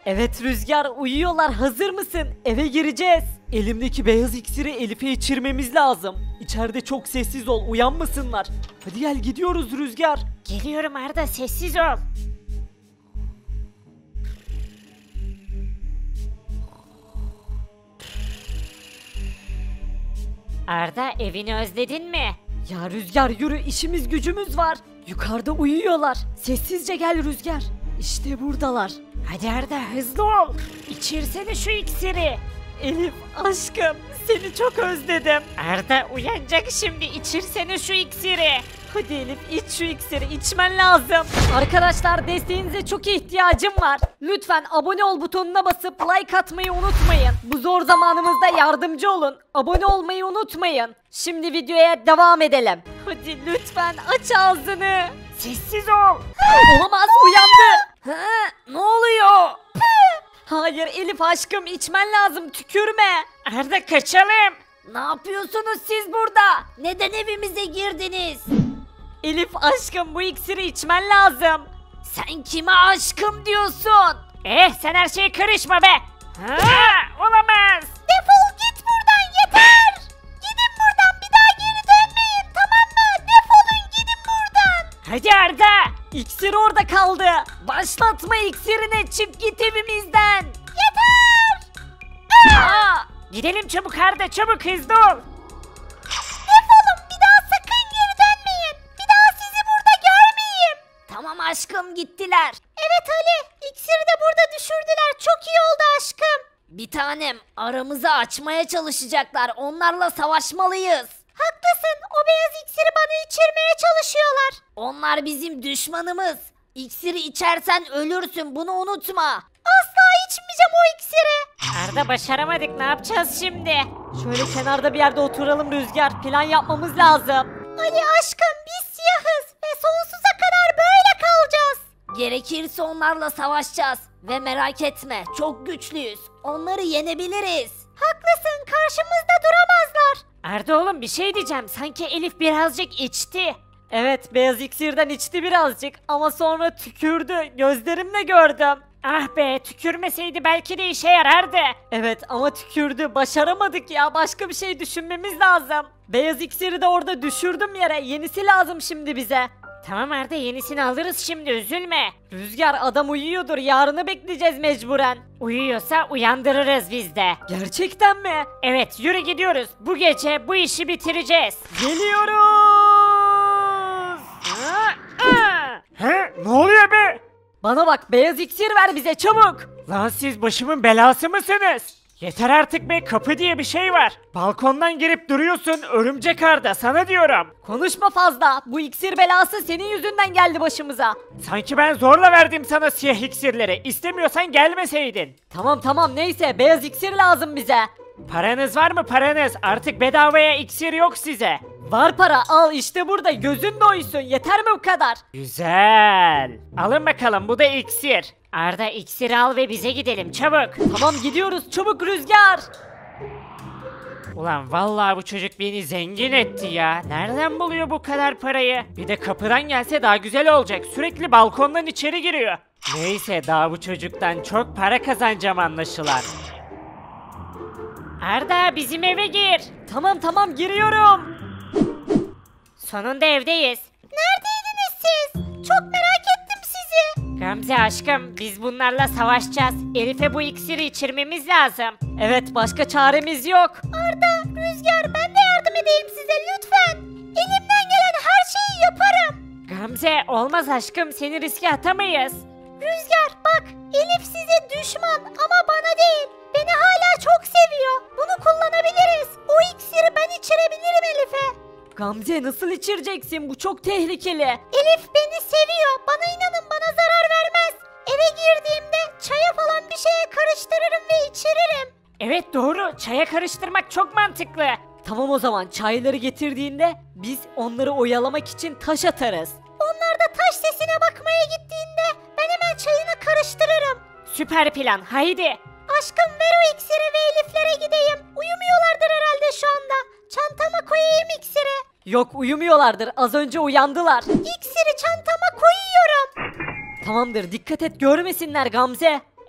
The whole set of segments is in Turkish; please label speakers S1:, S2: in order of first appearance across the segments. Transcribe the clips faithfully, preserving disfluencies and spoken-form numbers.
S1: Evet Rüzgar, uyuyorlar, hazır mısın? Eve gireceğiz. Elimdeki beyaz iksiri Elif'e içirmemiz lazım. İçeride çok sessiz ol, uyanmasınlar. Hadi gel, gidiyoruz Rüzgar.
S2: Geliyorum Arda, sessiz ol. Arda, evini özledin mi?
S1: Ya Rüzgar yürü, işimiz gücümüz var. Yukarıda uyuyorlar. Sessizce gel Rüzgar. İşte buradalar.
S2: Hadi Arda, hızlı ol. İçirsene şu iksiri.
S1: Elif aşkım, seni çok özledim.
S2: Arda uyanacak şimdi, içirsene şu iksiri.
S1: Hadi Elif, iç şu iksiri, içmen lazım. Arkadaşlar, desteğinize çok ihtiyacım var. Lütfen abone ol butonuna basıp like atmayı unutmayın. Bu zor zamanımızda yardımcı olun. Abone olmayı unutmayın. Şimdi videoya devam edelim. Hadi lütfen aç ağzını.
S2: Sessiz ol.
S1: Olamaz, uyandı. Ha, ne oluyor? Hayır Elif aşkım, içmen lazım, tükürme.
S2: Arda kaçalım.
S1: Ne yapıyorsunuz siz burada? Neden evimize girdiniz? Elif aşkım, bu iksiri içmen lazım. Sen kime aşkım diyorsun?
S2: Eh, sen her şeye karışma be. Ha, olamaz.
S1: Defol git buradan, yeter. Gidin buradan, bir daha geri dönmeyin, tamam mı? Defolun gidin buradan.
S2: Hadi Arda.
S1: İksir orada kaldı. Başlatma iksirine, çık git evimizden. Yeter.
S2: Aa, gidelim çabuk Arda, çabuk, hızlı ol.
S1: Defolun, bir daha sakın geri dönmeyin. Bir daha sizi burada görmeyeyim. Tamam aşkım, gittiler. Evet Ali, iksiri de burada düşürdüler. Çok iyi oldu aşkım. Bir tanem, aramızı açmaya çalışacaklar. Onlarla savaşmalıyız. Haklısın, o beyaz iksiri bana içirmeye çalışıyorlar. Onlar bizim düşmanımız. İksiri içersen ölürsün, bunu unutma. Asla içmeyeceğim o iksiri.
S2: Arda başaramadık, ne yapacağız şimdi?
S1: Şöyle kenarda bir yerde oturalım Rüzgar. Plan yapmamız lazım. Ali aşkım, biz siyahız ve sonsuza kadar böyle kalacağız. Gerekirse onlarla savaşacağız. Ve merak etme, çok güçlüyüz. Onları yenebiliriz. Haklısın, karşımızda duramazlar.
S2: Arda oğlum, bir şey diyeceğim, sanki Elif birazcık içti.
S1: Evet, beyaz iksirden içti birazcık ama sonra tükürdü. Gözlerimle gördüm.
S2: Ah be, tükürmeseydi belki de işe yarardı.
S1: Evet ama tükürdü. Başaramadık ya. Başka bir şey düşünmemiz lazım. Beyaz iksiri de orada düşürdüm yere. Yenisi lazım şimdi bize.
S2: Tamam Arda, yenisini alırız şimdi, üzülme.
S1: Rüzgar, adam uyuyordur. Yarını bekleyeceğiz mecburen.
S2: Uyuyorsa uyandırırız biz de.
S1: Gerçekten mi?
S2: Evet, yürü gidiyoruz. Bu gece bu işi bitireceğiz.
S1: Geliyoruz.
S2: He, ne oluyor be?
S1: Bana bak, beyaz iksir ver bize çabuk.
S2: Lan siz başımın belası mısınız? Yeter artık be, kapı diye bir şey var. Balkondan girip duruyorsun, örümcek Arda, sana diyorum.
S1: Konuşma fazla. Bu iksir belası senin yüzünden geldi başımıza.
S2: Sanki ben zorla verdim sana siyah iksirleri. İstemiyorsan gelmeseydin.
S1: Tamam tamam, neyse, beyaz iksir lazım bize.
S2: Paranız var mı, paranız? Artık bedavaya iksir yok size.
S1: Var para, al işte burada, gözün doysun, yeter mi bu kadar?
S2: Güzel. Alın bakalım, bu da iksir. Arda, iksiri al ve bize gidelim çabuk.
S1: Tamam, gidiyoruz çabuk Rüzgar.
S2: Ulan vallahi bu çocuk beni zengin etti ya. Nereden buluyor bu kadar parayı? Bir de kapıdan gelse daha güzel olacak. Sürekli balkondan içeri giriyor. Neyse, daha bu çocuktan çok para kazanacağım anlaşılan. Arda, bizim eve gir.
S1: Tamam tamam, giriyorum.
S2: Sonunda evdeyiz.
S1: Neredeydiniz siz? Çok merak ettim sizi.
S2: Gamze aşkım, biz bunlarla savaşacağız. Elif'e bu iksiri içirmemiz lazım.
S1: Evet, başka çaremiz yok. Arda, Rüzgar, ben de yardım edeyim size lütfen. Elimden gelen her şeyi yaparım.
S2: Gamze, olmaz aşkım, seni riske atamayız.
S1: Rüzgar bak, Elif size düşman ama bana değil. Beni hala çok seviyor. Bunu kullanabiliriz. O iksiri ben içirebilirim Elif'e. Gamze, nasıl içireceksin? Bu çok tehlikeli. Elif beni seviyor. Bana inanın, bana zarar vermez. Eve girdiğimde çaya falan bir şeye karıştırırım ve içiririm.
S2: Evet doğru, çaya karıştırmak çok mantıklı.
S1: Tamam, o zaman çayları getirdiğinde biz onları oyalamak için taş atarız. Onlar da taş sesine bakmaya gittiğinde ben hemen çayını karıştırırım.
S2: Süper plan, haydi.
S1: Aşkım, ver o iksiri ve Elif'lere gideyim. Uyumuyorlardır herhalde şu anda. Çantama koyayım iksiri. Yok, uyumuyorlardır. Az önce uyandılar. İksiri çantama koyuyorum. Tamamdır, dikkat et, görmesinler Gamze.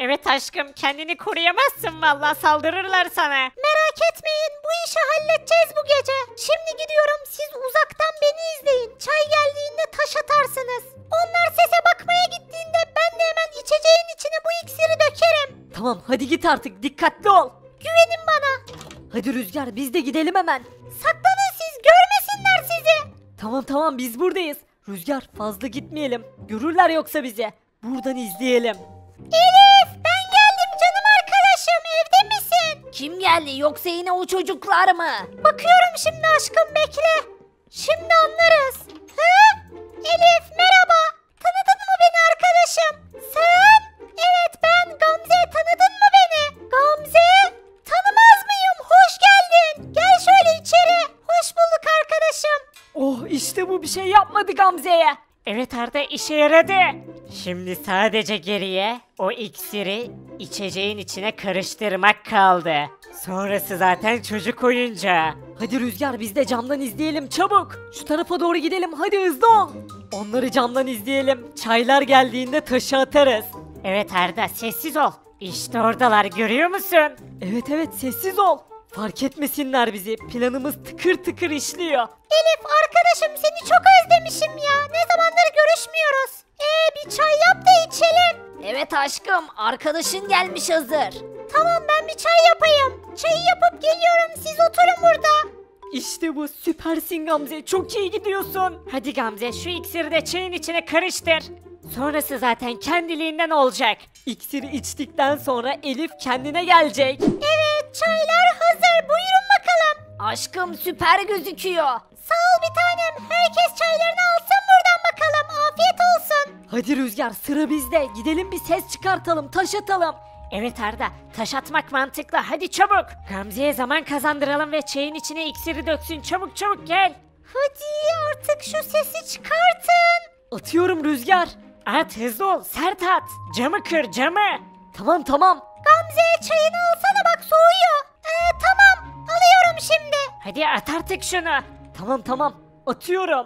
S2: Evet aşkım, kendini koruyamazsın vallahi, saldırırlar sana.
S1: Merak etmeyin, bu işi halledeceğiz bu gece. Şimdi gidiyorum, siz uzaktan beni izleyin. Çay geldiğinde taş atarsınız. Onlar sese bakmaya gittiğinde ben de hemen içeceğin içine bu iksiri dökerim.
S3: Tamam hadi git artık, dikkatli ol.
S1: Güvenin bana.
S3: Hadi Rüzgar, biz de gidelim hemen.
S1: Saklanın siz, görmesinler sizi.
S3: Tamam tamam, biz buradayız. Rüzgar, fazla gitmeyelim. Görürler yoksa bizi. Buradan izleyelim.
S1: Elif, ben geldim canım arkadaşım, evde misin? Kim geldi, yoksa yine o çocuklar mı? Bakıyorum şimdi aşkım, bekle. Şimdi anlarız. Hı? Elif merhaba. Tanıdın mı beni arkadaşım? Sen? Evet ben, Gamze, tanıdın mı beni? Gamze? Tanımaz mıyım? Hoş geldin. Gel şöyle içeri. Hoş bulduk arkadaşım.
S3: Oh, işte bu, bir şey yapmadı Gamze'ye.
S2: Evet Arda, işe yaradı. Şimdi sadece geriye o iksiri içeceğin içine karıştırmak kaldı. Sonrası zaten çocuk oyuncağı.
S3: Hadi Rüzgar, biz de camdan izleyelim çabuk. Şu tarafa doğru gidelim, hadi hızlı ol. Onları camdan izleyelim. Çaylar geldiğinde taşı atarız.
S2: Evet Arda, sessiz ol. İşte oradalar, görüyor musun?
S3: Evet evet, sessiz ol. Fark etmesinler bizi. Planımız tıkır tıkır işliyor.
S1: Elif arkadaşım, seni çok özlemişim ya. Ne zamandır görüşmüyoruz. Ee bir çay yap da içelim. Evet aşkım, arkadaşın gelmiş hazır. Tamam, ben bir çay yapayım. Çayı yapıp geliyorum, siz oturun burada.
S3: İşte bu, süpersin Gamze. Çok iyi gidiyorsun.
S2: Hadi Gamze, şu iksiri de çayın içine karıştır. Sonrası zaten kendiliğinden olacak.
S3: İksiri içtikten sonra Elif kendine gelecek.
S1: Evet, çaylar hazır. Buyurun bakalım. Aşkım süper gözüküyor. Sağ ol bir tanem. Herkes çaylarını alsın buradan bakalım. Afiyet olsun.
S3: Hadi Rüzgar, sıra bizde. Gidelim bir ses çıkartalım, taş atalım.
S2: Evet Arda, taş atmak mantıklı, hadi çabuk. Gamze'ye zaman kazandıralım ve çayın içine iksiri döksün, çabuk çabuk gel.
S1: Hadi artık şu sesi çıkartın.
S3: Atıyorum Rüzgar.
S2: At, hızlı ol, sert at. Camı kır, camı.
S3: Tamam tamam.
S1: Gamze çayını alsana, bak soğuyor. Ee, tamam, alıyorum şimdi.
S2: Hadi at artık şunu.
S3: Tamam tamam. Atıyorum.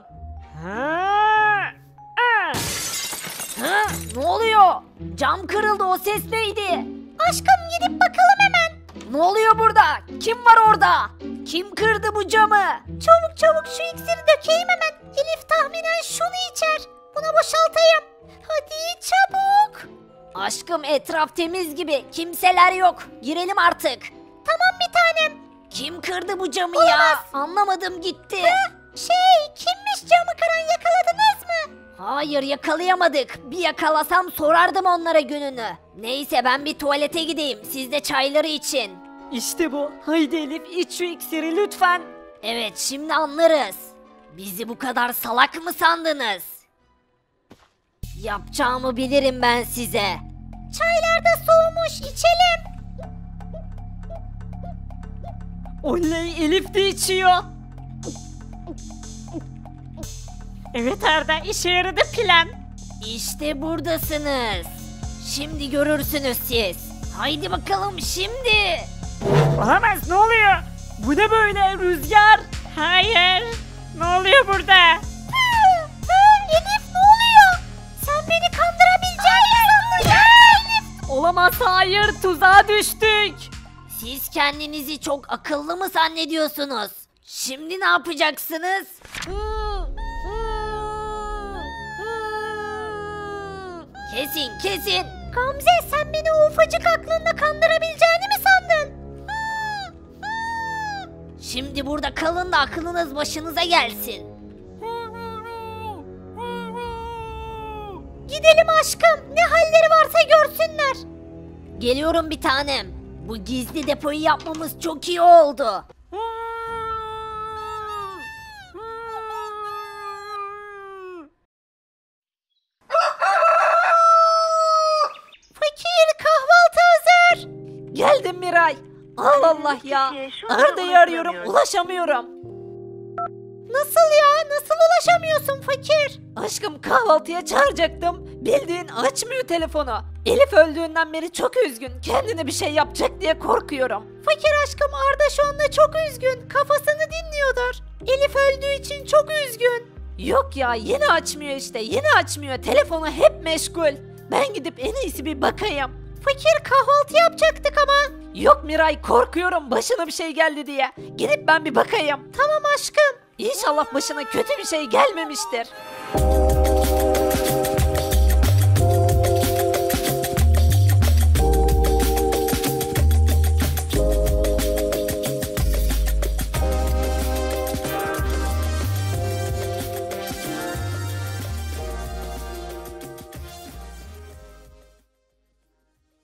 S2: Ha, ah.
S1: Ha, ne oluyor? Cam kırıldı, o ses neydi? Aşkım gidip bakalım hemen. Ne oluyor burada? Kim var orada? Kim kırdı bu camı? Çabuk çabuk şu iksiri dökeyim hemen. Elif tahminen şunu içer. Buna boşaltayım. Hadi çabuk. Aşkım etraf temiz gibi. Kimseler yok. Girelim artık. Tamam bir tanem. Kim kırdı bu camı ya? Anlamadım gitti. Şey, kimmiş camı kıran, yakaladınız mı? Hayır, yakalayamadık. Bir yakalasam sorardım onlara gününü. Neyse ben bir tuvalete gideyim. Siz de çayları için.
S3: İşte bu. Haydi Elif, iç şu iksiri lütfen.
S1: Evet, şimdi anlarız. Bizi bu kadar salak mı sandınız? Yapacağımı bilirim ben size. Çaylar da soğumuş, içelim.
S3: Oley, Elif de içiyor.
S2: Evet Arda, işe yaradı plan.
S1: İşte buradasınız. Şimdi görürsünüz siz. Haydi bakalım şimdi.
S2: Olamaz, ne oluyor?
S3: Bu ne böyle Rüzgar?
S2: Hayır, ne oluyor burada?
S1: Hı, hı, Elif ne oluyor? Sen beni kandırabileceğini sandın ya Elif.
S3: Olamaz, hayır, tuzağa düştük.
S1: Siz kendinizi çok akıllı mı zannediyorsunuz? Şimdi ne yapacaksınız? Kesin kesin. Gamze, sen beni o ufacık aklınla kandırabileceğini mi sandın? Şimdi burada kalın da aklınız başınıza gelsin. Gidelim aşkım. Ne halleri varsa görsünler. Geliyorum bir tanem. Bu gizli depoyu yapmamız çok iyi oldu. Fakir, kahvaltı hazır.
S3: Geldim Miray. Allah Allah ya. Arda'yı arıyorum, ulaşamıyorum.
S1: Nasıl ya? Nasıl ulaşamıyorsun fakir?
S3: Aşkım, kahvaltıya çağıracaktım. Bildiğin açmıyor telefonu. Elif öldüğünden beri çok üzgün. Kendine bir şey yapacak diye korkuyorum.
S1: Fakir aşkım, Arda şu anda çok üzgün. Kafasını dinliyordur. Elif öldüğü için çok üzgün.
S3: Yok ya, yine açmıyor işte. Yine açmıyor. Telefonu hep meşgul. Ben gidip en iyisi bir bakayım.
S1: Fakir kahvaltı yapacaktık ama.
S3: Yok Miray, korkuyorum başına bir şey geldi diye. Gidip ben bir bakayım.
S1: Tamam aşkım.
S3: İnşallah başına kötü bir şey gelmemiştir.